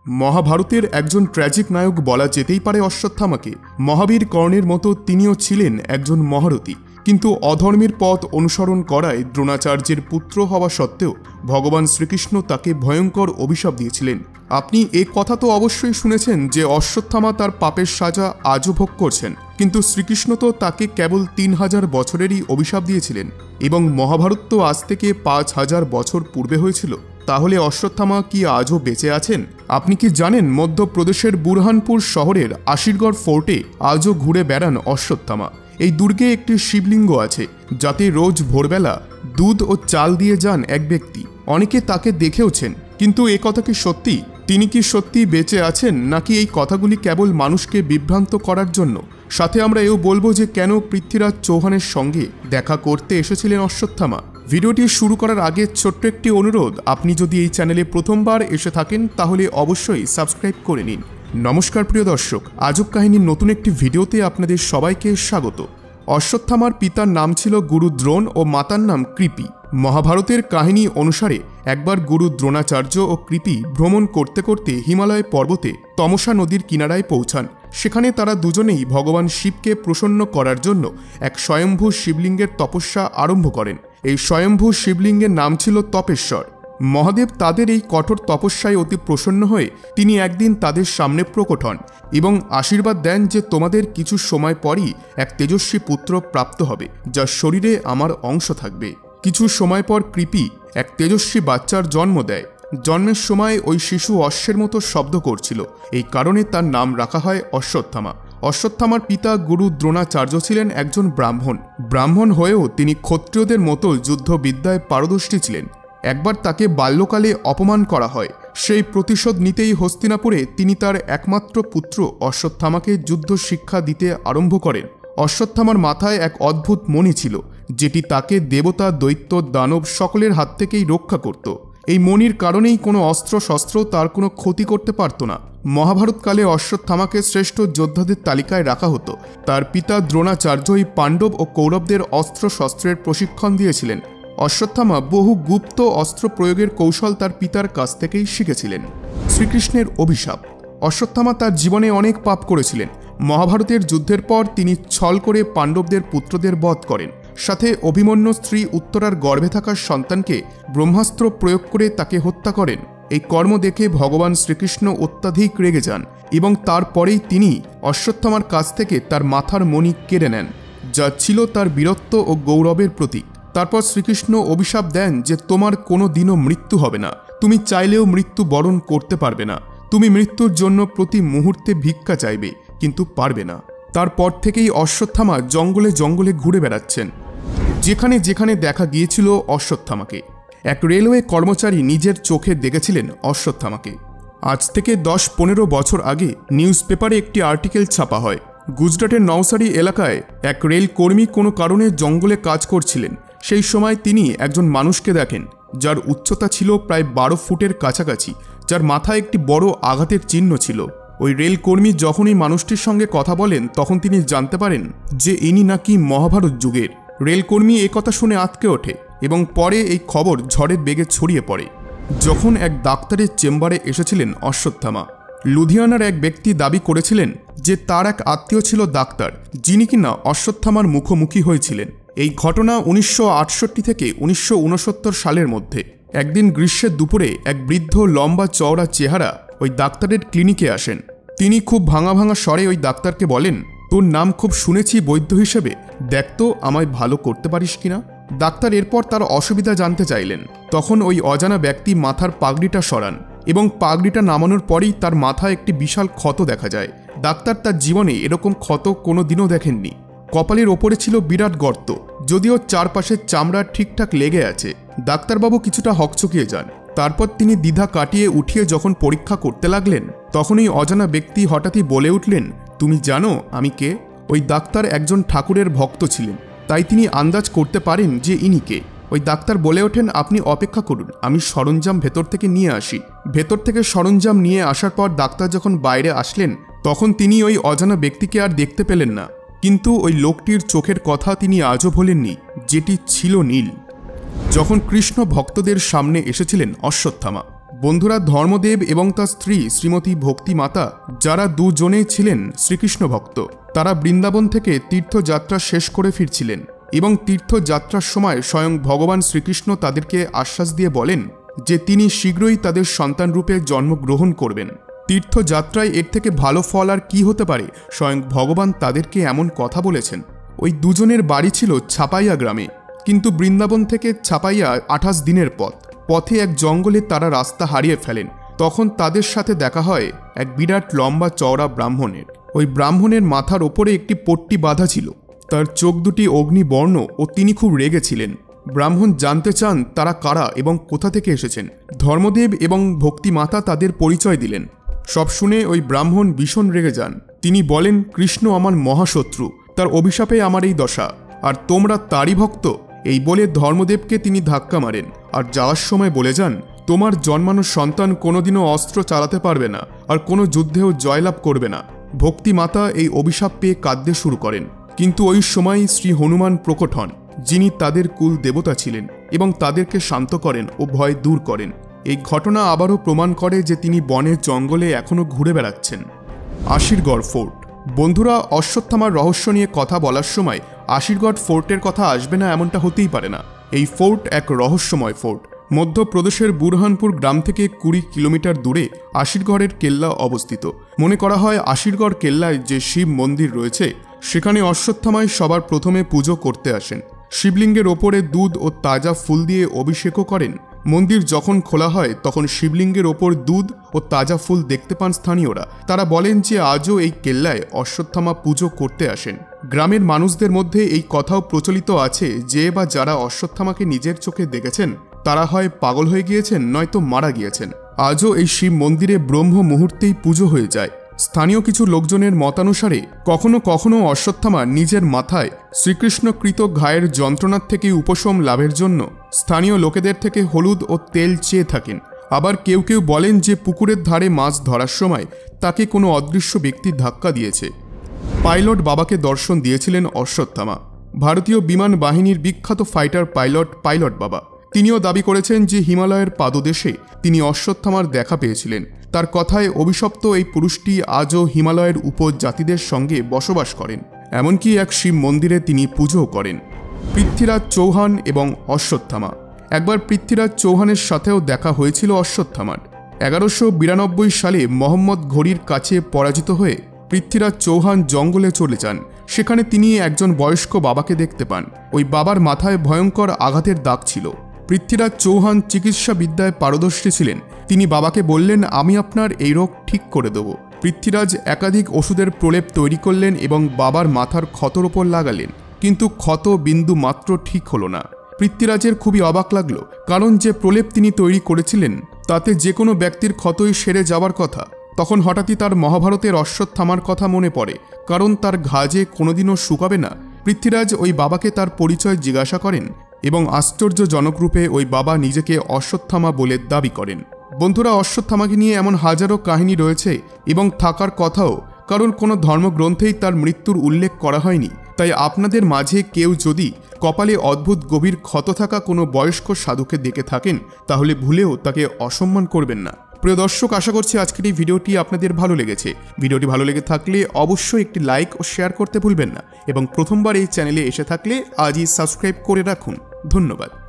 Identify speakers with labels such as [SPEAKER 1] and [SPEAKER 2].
[SPEAKER 1] মহাভারতের একজন ট্র্যাজিক নায়ক বলা যেতেই পারে অশ্বত্থামাকে। মহাবীর কর্ণের মতো তিনিও ছিলেন একজন মহারথী, কিন্তু অধর্মের পথ অনুসরণ করায় দ্রোণাচার্যের পুত্র হওয়া সত্ত্বেও ভগবান শ্রীকৃষ্ণ তাকে ভয়ঙ্কর অভিশাপ দিয়েছিলেন। আপনি এ কথা তো অবশ্যই শুনেছেন যে অশ্বত্থামা তার পাপের সাজা আজও ভোগ করছেন, কিন্তু শ্রীকৃষ্ণ তো তাকে কেবল 3000 বছরেরই অভিশাপ দিয়েছিলেন এবং মহাভারত তো আজ থেকে 5000 বছর পূর্বে হয়েছিল। তাহলে অশ্বত্থামা কি আজও বেঁচে আছেন? আপনি কি জানেন মধ্যপ্রদেশের বুরহানপুর শহরের আশিরগড় ফোর্টে আজও ঘুরে বেড়ান অশ্বত্থামা। এই দুর্গে একটি শিবলিঙ্গ আছে যাতে রোজ ভোরবেলা দুধ ও চাল দিয়ে যান এক ব্যক্তি। অনেকে তাকে দেখেওছেন, কিন্তু এ কথা কি সত্যি? তিনি কি সত্যি বেঁচে আছেন, নাকি এই কথাগুলি কেবল মানুষকে বিভ্রান্ত করার জন্য? সাথে আমরা এও বলবো যে কেন পৃথ্বীরাজ চৌহানের সঙ্গে দেখা করতে এসেছিলেন অশ্বত্থামা। ভিডিওটি শুরু করার আগে ছোট্ট একটি অনুরোধ, আপনি যদি এই চ্যানেলে প্রথমবার এসে থাকেন তাহলে অবশ্যই সাবস্ক্রাইব করে নিন। নমস্কার প্রিয় দর্শক, আজব কাহিনীর নতুন একটি ভিডিওতে আপনাদের সবাইকে স্বাগত। অশ্বত্থামার পিতার নাম ছিল গুরু দ্রোণ ও মাতার নাম কৃপি। মহাভারতের কাহিনী অনুসারে একবার গুরু দ্রোণাচার্য ও কৃপি ভ্রমণ করতে করতে হিমালয় পর্বতে তমসা নদীর কিনারায় পৌঁছান। সেখানে তারা দুজনেই ভগবান শিবকে প্রসন্ন করার জন্য এক স্বয়ম্ভূ শিবলিঙ্গের তপস্যা আরম্ভ করেন। এই স্বয়ম্ভূ শিবলিঙ্গের নাম ছিল তপেশ্বর। মহাদেব তাদের এই কঠোর তপস্যায় অতি প্রসন্ন হয়ে তিনি একদিন তাদের সামনে প্রকট হন এবং আশীর্বাদ দেন যে তোমাদের কিছু সময় পরই এক তেজস্বী পুত্র প্রাপ্ত হবে, যার শরীরে আমার অংশ থাকবে। কিছু সময় পর কৃপি এক তেজস্বী বাচ্চার জন্ম দেয়। জন্মের সময় ওই শিশু অশ্বের মতো শব্দ করছিল, এই কারণে তার নাম রাখা হয় অশ্বত্থামা। অশ্বত্থামার পিতা গুরু দ্রোণাচার্য ছিলেন একজন ব্রাহ্মণ হয়েও তিনি ক্ষত্রিয়দের মতো যুদ্ধবিদ্যায় পারদর্শী ছিলেন। একবার তাকে বাল্যকালে অপমান করা হয়। সেই প্রতিশোধ নিতেই হস্তিনাপুরে তিনি তার একমাত্র পুত্র অশ্বত্থামাকে যুদ্ধ শিক্ষা দিতে আরম্ভ করেন। অশ্বত্থামার মাথায় এক অদ্ভুত মণি ছিল, যেটি তাকে দেবতা, দৈত্য, দানব সকলের হাত থেকেই রক্ষা করত। এই মণির কারণেই কোনো অস্ত্র শস্ত্র তার কোনো ক্ষতি করতে পারত না। মহাভারতকালে অশ্বত্থামাকে শ্রেষ্ঠ যোদ্ধাদের তালিকায় রাখা হতো। তার পিতা দ্রোণাচার্যই পাণ্ডব ও কৌরবদের অস্ত্র শস্ত্রের প্রশিক্ষণ দিয়েছিলেন। অশ্বত্থামা বহু গুপ্ত অস্ত্র প্রয়োগের কৌশল তার পিতার কাছ থেকেই শিখেছিলেন। শ্রীকৃষ্ণের অভিশাপ। অশ্বত্থামা তার জীবনে অনেক পাপ করেছিলেন। মহাভারতের যুদ্ধের পর তিনি ছল করে পাণ্ডবদের পুত্রদের বধ করেন, সাথে অভিমন্যু স্ত্রী উত্তরার গর্ভে থাকা সন্তানকে ব্রহ্মাস্ত্র প্রয়োগ করে তাকে হত্যা করেন। এই কর্ম দেখে ভগবান শ্রীকৃষ্ণ অত্যাধিক রেগে যান এবং তারপরেই তিনি অশ্বত্থামার কাছ থেকে তার মাথার মণি কেড়ে নেন, যা ছিল তার বীরত্ব ও গৌরবের প্রতীক। তারপর শ্রীকৃষ্ণ অভিশাপ দেন যে তোমার কোনো দিনও মৃত্যু হবে না, তুমি চাইলেও মৃত্যু বরণ করতে পারবে না, তুমি মৃত্যুর জন্য প্রতি মুহূর্তে ভিক্ষা চাইবে কিন্তু পারবে না। তারপর থেকেই অশ্বত্থামা জঙ্গলে জঙ্গলে ঘুরে বেড়াচ্ছেন। যেখানে যেখানে দেখা গিয়েছিল অশ্বত্থামাকে, এক রেলওয়ে কর্মচারী নিজের চোখে দেখেছিলেন অশ্বত্থামাকে। আজ থেকে 10-15 বছর আগে নিউজ পেপারে একটি আর্টিকেল ছাপা হয়। গুজরাটের নওসারি এলাকায় এক রেল কর্মী কোনো কারণে জঙ্গলে কাজ করছিলেন। সেই সময় তিনি একজন মানুষকে দেখেন, যার উচ্চতা ছিল প্রায় 12 ফুটের কাছাকাছি, যার মাথায় একটি বড় আঘাতের চিহ্ন ছিল। ওই রেলকর্মী যখনই মানুষটির সঙ্গে কথা বলেন তখন তিনি জানতে পারেন যে ইনি নাকি মহাভারত যুগের। রেলকর্মী একথা শুনে আঁতকে ওঠে এবং পরে এই খবর ঝড়ের বেগে ছড়িয়ে পড়ে। যখন এক ডাক্তারের চেম্বারে এসেছিলেন অশ্বত্থামা, লুধিয়ানার এক ব্যক্তি দাবি করেছিলেন যে তার এক আত্মীয় ছিল ডাক্তার, যিনি কিনা অশ্বত্থামার মুখোমুখি হয়েছিলেন। এই ঘটনা 1968 থেকে 1969 সালের মধ্যে। একদিন গ্রীষ্মের দুপুরে এক বৃদ্ধ লম্বা চওড়া চেহারা ওই ডাক্তারের ক্লিনিকে আসেন। তিনি খুব ভাঙা ভাঙা স্বরে ওই ডাক্তারকে বলেন, তোর নাম খুব শুনেছি বৈদ্য হিসেবে, দেখ তো আমায় ভালো করতে পারিস কিনা। ডাক্তার এরপর তার অসুবিধা জানতে চাইলেন। তখন ওই অজানা ব্যক্তি মাথার পাগড়িটা সরান এবং পাগড়িটা নামানোর পরেই তার মাথায় একটি বিশাল ক্ষত দেখা যায়। ডাক্তার তার জীবনে এরকম ক্ষত কোনো দিনও দেখেননি। কপালের ওপরে ছিল বিরাট গর্ত, যদিও চারপাশের চামড়া ঠিকঠাক লেগে আছে। ডাক্তারবাবু কিছুটা হকচকিয়ে যান। তারপর তিনি দ্বিধা কাটিয়ে উঠিয়ে যখন পরীক্ষা করতে লাগলেন, তখনই অজানা ব্যক্তি হঠাৎই বলে উঠলেন, তুমি জানো আমি কে? ওই ডাক্তার একজন ঠাকুরের ভক্ত ছিলেন, তাই তিনি আন্দাজ করতে পারেন যে ইনি কে। ওই ডাক্তার বলে ওঠেন, আপনি অপেক্ষা করুন, আমি সরঞ্জাম ভেতর থেকে নিয়ে আসি। ভেতর থেকে সরঞ্জাম নিয়ে আসার পর ডাক্তার যখন বাইরে আসলেন তখন তিনি ওই অজানা ব্যক্তিকে আর দেখতে পেলেন না, কিন্তু ওই লোকটির চোখের কথা তিনি আজও ভোলেননি, যেটি ছিল নীল। যখন কৃষ্ণ ভক্তদের সামনে এসেছিলেন অশ্বত্থামা, বন্ধুরা, ধর্মদেব এবং তার স্ত্রী শ্রীমতী ভক্তি মাতা, যারা দুজনেই ছিলেন শ্রীকৃষ্ণ ভক্ত, তারা বৃন্দাবন থেকে তীর্থযাত্রা শেষ করে ফিরছিলেন এবং তীর্থযাত্রার সময় স্বয়ং ভগবান শ্রীকৃষ্ণ তাদেরকে আশ্বাস দিয়ে বলেন যে তিনি শীঘ্রই তাদের সন্তানরূপে জন্মগ্রহণ করবেন। তীর্থযাত্রায় এর থেকে ভালো ফল আর কি হতে পারে? স্বয়ং ভগবান তাদেরকে এমন কথা বলেছেন। ওই দুজনের বাড়ি ছিল ছাপাইয়া গ্রামে, কিন্তু বৃন্দাবন থেকে ছাপাইয়া 28 দিনের পথে এক জঙ্গলে তারা রাস্তা হারিয়ে ফেলেন। তখন তাদের সাথে দেখা হয় এক বিরাট লম্বা চওড়া ব্রাহ্মণের। ওই ব্রাহ্মণের মাথার ওপরে একটি পট্টি বাঁধা ছিল, তার চোখ দুটি অগ্নিবর্ণ ও তিনি খুব রেগেছিলেন। ব্রাহ্মণ জানতে চান তারা কারা এবং কোথা থেকে এসেছেন। ধর্মদেব এবং ভক্তিমাতা তাদের পরিচয় দিলেন। সব শুনে ওই ব্রাহ্মণ ভীষণ রেগে যান। তিনি বলেন, কৃষ্ণ আমার মহাশত্রু, তার অভিশাপে আমার এই দশা, আর তোমরা তারই ভক্ত। এই বলে ধর্মদেবকে তিনি ধাক্কা মারেন আর যাওয়ার সময় বলে যান, তোমার জন্মানো সন্তান কোনোদিনও অস্ত্র চালাতে পারবে না আর কোনো যুদ্ধেও জয়লাভ করবে না। ভক্তিমাতা এই অভিশাপ পেয়ে কাঁদতে শুরু করেন। কিন্তু ওই সময় শ্রী হনুমান প্রকট হন, যিনি তাদের কুল দেবতা ছিলেন এবং তাদেরকে শান্ত করেন ও ভয় দূর করেন। এই ঘটনা আবারও প্রমাণ করে যে তিনি বনে জঙ্গলে এখনও ঘুরে বেড়াচ্ছেন। আশিরগড় ফোর্ট। বন্ধুরা, অশ্বত্থামার রহস্য নিয়ে কথা বলার সময় আশিরগড় ফোর্টের কথা আসবে না এমনটা হতেই পারে না। এই ফোর্ট এক রহস্যময় ফোর্ট। মধ্যপ্রদেশের বুরহানপুর গ্রাম থেকে 20 কিলোমিটার দূরে আশিরগড়ের কেল্লা অবস্থিত। মনে করা হয় আশিরগড় কেল্লায় যে শিব মন্দির রয়েছে সেখানে অশ্বত্থামায় সবার প্রথমে পুজো করতে আসেন। শিবলিঙ্গের ওপরে দুধ ও তাজা ফুল দিয়ে অভিষেকও করেন। মন্দির যখন খোলা হয় তখন শিবলিঙ্গের ওপর দুধ ও তাজা ফুল দেখতে পান স্থানীয়রা। তারা বলেন যে আজও এই কেল্লায় অশ্বত্থামা পুজো করতে আসেন। গ্রামের মানুষদের মধ্যে এই কথাও প্রচলিত আছে যে বা যারা অশ্বত্থামাকে নিজের চোখে দেখেছেন তারা হয় পাগল হয়ে গিয়েছেন নয়তো মারা গিয়েছেন। আজও এই শিব মন্দিরে ব্রহ্ম মুহূর্তেই পুজো হয়ে যায়। স্থানীয় কিছু লোকজনের মতানুসারে কখনো কখনো অশ্বত্থামা নিজের মাথায় শ্রীকৃষ্ণকৃত ঘায়ের যন্ত্রণার থেকে উপশম লাভের জন্য স্থানীয় লোকেদের থেকে হলুদ ও তেল চেয়ে থাকেন। আবার কেউ কেউ বলেন যে পুকুরের ধারে মাছ ধরার সময় তাকে কোনো অদৃশ্য ব্যক্তি ধাক্কা দিয়েছে। পাইলট বাবাকে দর্শন দিয়েছিলেন অশ্বত্থামা। ভারতীয় বিমান বাহিনীর বিখ্যাত ফাইটার পাইলট বাবা। তিনিও দাবি করেছেন যে হিমালয়ের পাদদেশে তিনি অশ্বত্থামার দেখা পেয়েছিলেন। তার কথায় অভিশপ্ত এই পুরুষটি আজও হিমালয়ের উপজাতিদের সঙ্গে বসবাস করেন। এমনকি এক শিব মন্দিরে তিনি পুজোও করেন। পৃথ্বীরাজ চৌহান এবং অশ্বত্থামা। একবার পৃথ্বীরাজ চৌহানের সাথেও দেখা হয়েছিল অশ্বত্থামার। 1192 সালে মোহাম্মদ ঘড়ির কাছে পরাজিত হয়ে পৃথ্বীরাজ চৌহান জঙ্গলে চলে যান। সেখানে তিনি একজন বয়স্ক বাবাকে দেখতে পান। ওই বাবার মাথায় ভয়ঙ্কর আঘাতের দাগ ছিল। পৃথ্বীরাজ চৌহান চিকিৎসা বিদ্যায় পারদর্শী ছিলেন। তিনি বাবাকে বললেন, আমি আপনার এই রোগ ঠিক করে দেব। পৃথ্বীরাজ একাধিক ওষুধের প্রলেপ তৈরি করলেন এবং বাবার মাথার ক্ষতর ওপর লাগালেন, কিন্তু ক্ষত বিন্দু মাত্র ঠিক হলো না। পৃথ্বীরাজের খুবই অবাক লাগলো, কারণ যে প্রলেপ তিনি তৈরি করেছিলেন তাতে যে কোনো ব্যক্তির ক্ষতই সেরে যাওয়ার কথা। তখন হঠাৎই তার মহাভারতের অশ্বত্থামার কথা মনে পড়ে, কারণ তার ঘা যে কোনোদিনও শুকাবে না। পৃথ্বীরাজ ওই বাবাকে তার পরিচয় জিজ্ঞাসা করেন এবং আশ্চর্যজনক রূপে ওই বাবা নিজেকে অশ্বত্থামা বলে দাবি করেন। বন্ধুরা, অশ্বত্থামাকে নিয়ে এমন হাজারো কাহিনী রয়েছে এবং থাকার কথাও, কারণ কোনো ধর্মগ্রন্থেই তার মৃত্যুর উল্লেখ করা হয়নি। তাই আপনাদের মাঝে কেউ যদি কপালে অদ্ভুত গভীর ক্ষত থাকা কোনো বয়স্ক সাধুকে দেখে থাকেন তাহলে ভুলেও তাকে অসম্মান করবেন না। প্রিয় দর্শক, আশা করছি আজকের এই ভিডিওটি আপনাদের ভালো লেগেছে। ভিডিওটি ভালো লেগে থাকলে অবশ্যই একটি লাইক ও শেয়ার করতে ভুলবেন না এবং প্রথমবার এই চ্যানেলে এসে থাকলে আজই সাবস্ক্রাইব করে রাখুন। ধন্যবাদ।